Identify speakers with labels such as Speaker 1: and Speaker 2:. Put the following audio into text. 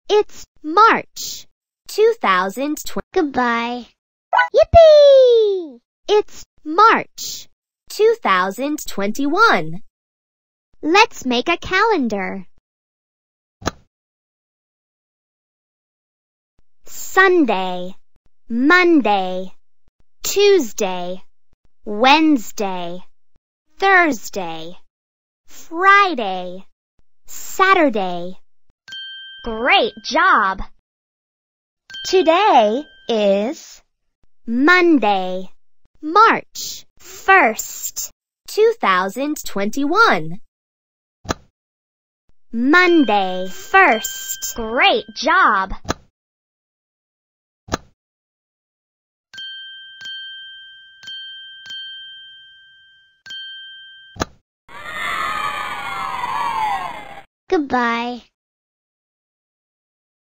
Speaker 1: It's March 2020.
Speaker 2: Goodbye. Yippee!
Speaker 1: It's March 2021. Let's make a calendar. Sunday, Monday, Tuesday, Wednesday, Thursday, Friday, Saturday.
Speaker 2: Great job!
Speaker 1: Today is Monday, March 1st, 2021. Monday 1st.
Speaker 2: Great job! Goodbye.